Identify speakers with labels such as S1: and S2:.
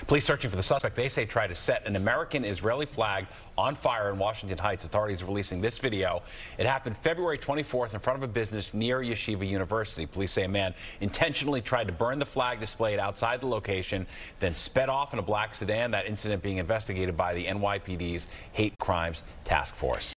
S1: Police searching for the suspect they say tried to set an American Israeli flag on fire in Washington Heights. Authorities are releasing this video. It happened February 24th in front of a business near Yeshiva University. Police say a man intentionally tried to burn the flag displayed outside the location, then sped off in a black sedan. That incident being investigated by the NYPD's Hate Crimes Task Force.